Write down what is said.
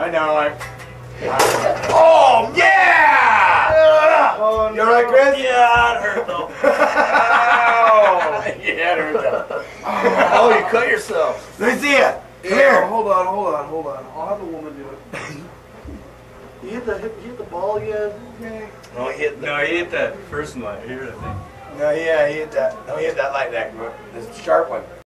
I know. Oh, yeah! Oh, You alright, Chris? Yeah, it hurt though. Ow! Yeah, it hurt though. Oh, you cut yourself. Let me see it. Come Yeah, here. hold on. I'll have the woman do it. You hit the ball yet? Okay. No, he hit that first one here, I think. No, yeah, he hit that. No, he hit that like that. The sharp one.